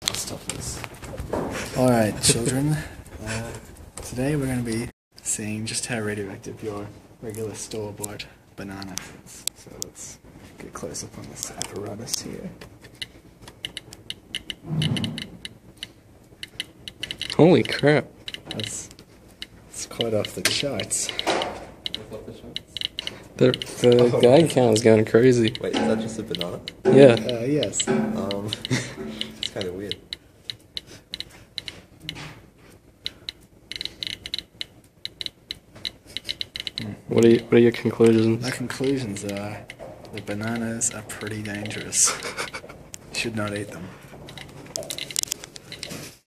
I'll stop this. Alright, children. Today we're going to be seeing just how radioactive your regular store-bought banana is. So let's get close up on this apparatus here. Holy crap. It's quite off the charts. The Geiger count is going crazy. Wait, is that just a banana? Yeah. Yes. It's kind of weird. What are your conclusions? My conclusions are the bananas are pretty dangerous. You should not eat them.